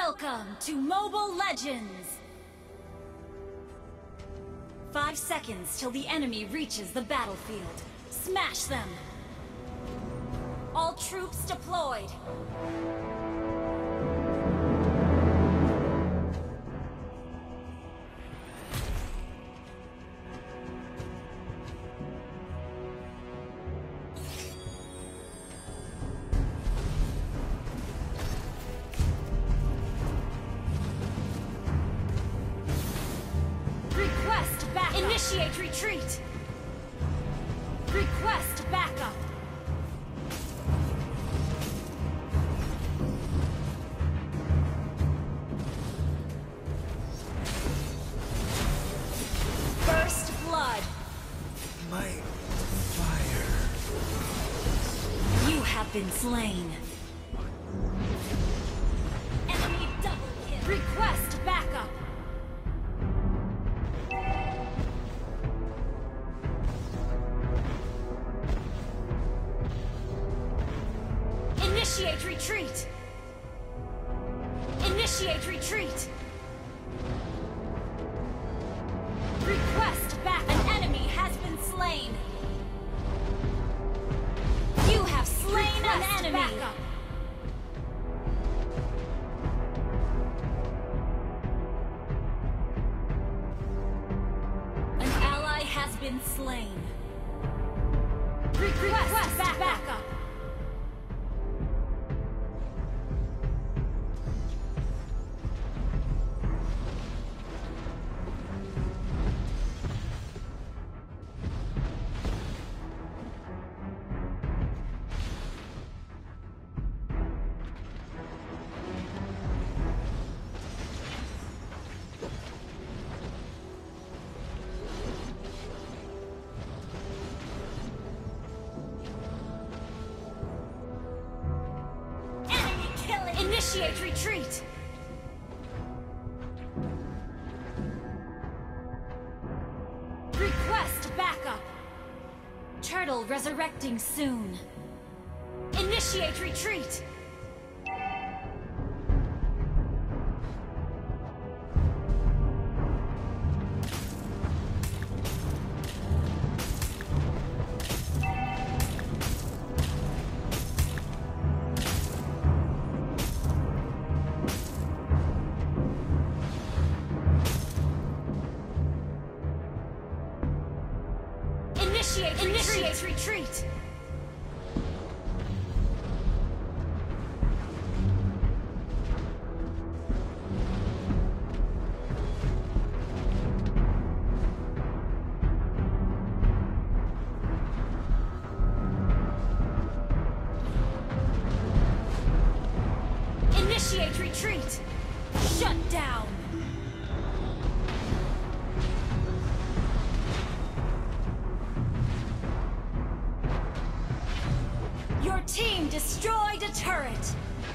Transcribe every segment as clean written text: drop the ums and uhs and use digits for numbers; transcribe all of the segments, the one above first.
Welcome to Mobile Legends! 5 seconds till the enemy reaches the battlefield. Smash them! All troops deployed! Initiate retreat! Request backup! First blood! My fire. You have been slain. Enemy double kill! Request backup! Initiate retreat! Initiate retreat! Request back! An enemy has been slain! You have slain an enemy! Backup. An ally has been slain. Request backup! Initiate retreat! Request backup! Turtle resurrecting soon. Initiate retreat! Initiate retreat! Initiate retreat! Shut down! Your team destroyed a turret!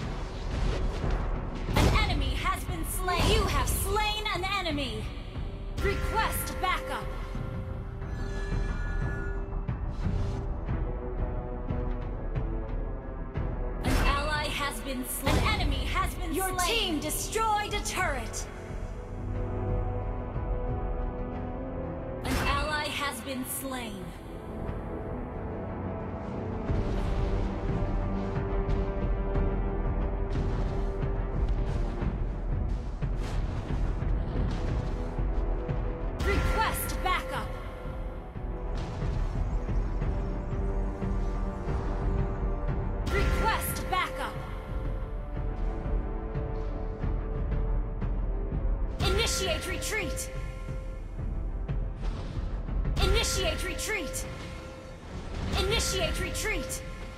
An enemy has been slain! You have slain an enemy! Request backup! An ally has been slain! An enemy has been slain! Your team destroyed a turret! An ally has been slain! Backup! Request backup! Initiate retreat! Initiate retreat! Initiate retreat!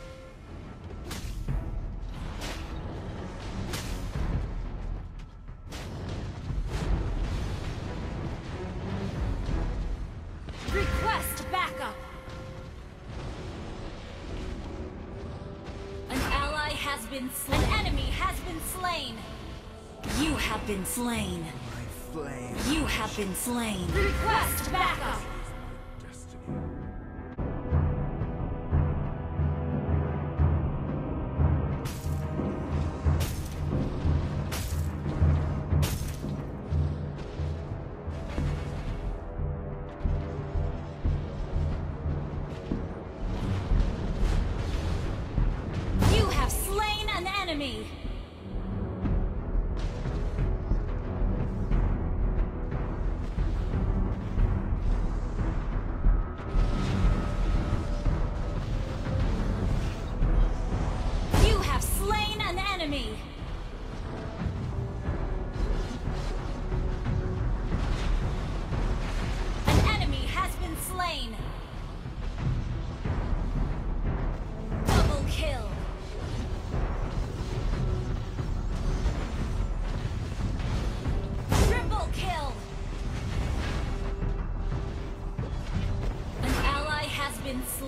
Request backup! An ally has been slain. An enemy has been slain! You have been slain. My flame. You have been slain. Request backup! Destiny.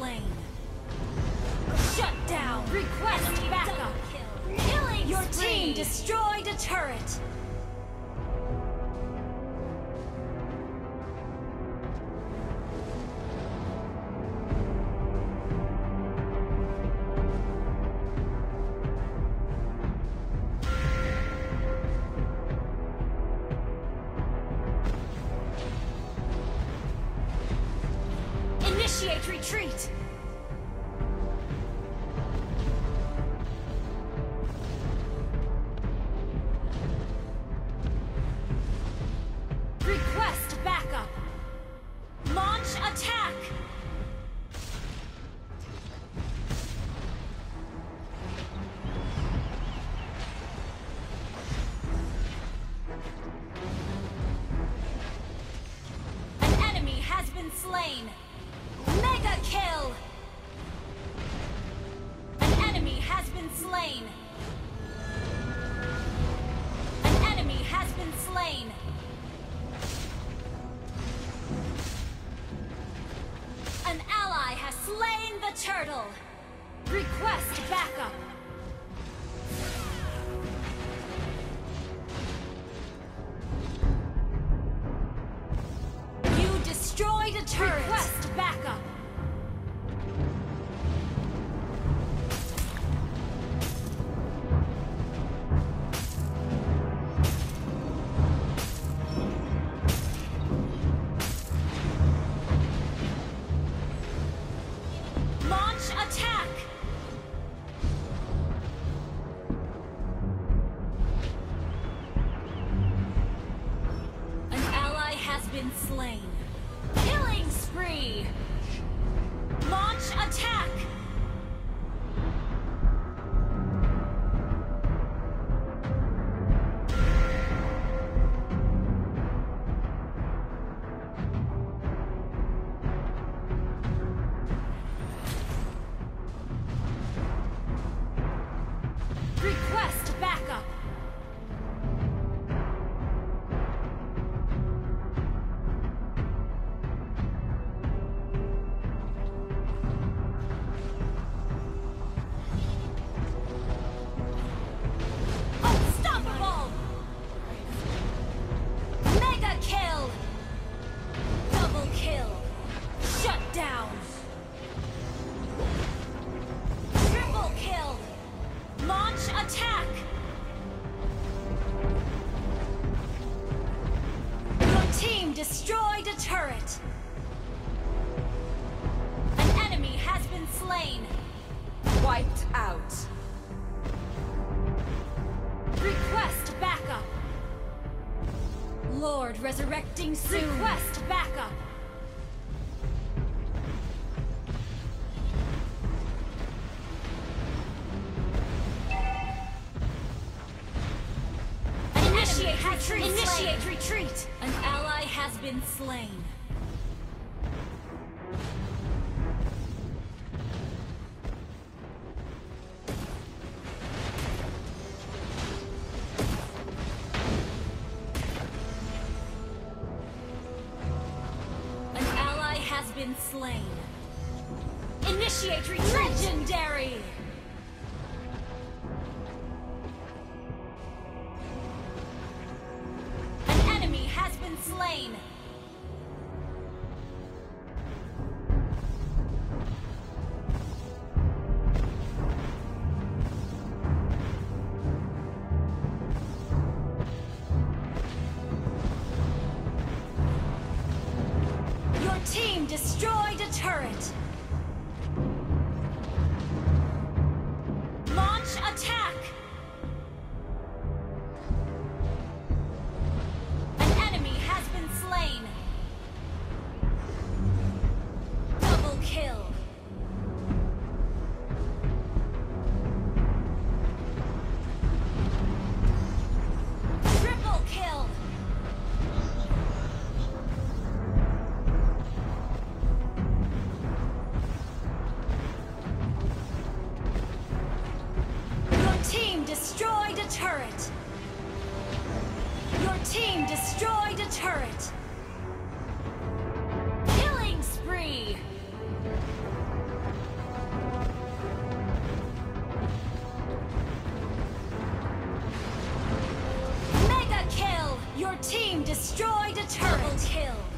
slain. Shut down. Request backup. Killing Your team destroyed a turret. Initiate retreat! Request backup! Launch attack! An enemy has been slain! Mega kill! An enemy has been slain! An enemy has been slain! An ally has slain the turtle! Request backup! You destroyed a turret! Request backup! Launch attack! An ally has been slain. Killing spree! Launch attack! Request backup! Unstoppable! Mega kill! Double kill! Shut down! Triple kill! Launch attack! Your team destroyed a turret! An enemy has been slain! Wiped out. Request backup! Lord resurrecting soon! Request backup! Initiate retreat! Initiate retreat! An ally has been slain. An ally has been slain. Initiate retreat! Legendary! An enemy has been slain. Your team destroyed a turret. Launch attack! An enemy has been slain. Double kill. Triple kill. Your team destroyed a turret. Your team destroyed a turret. Killing spree. destroyed a turret. Double kill.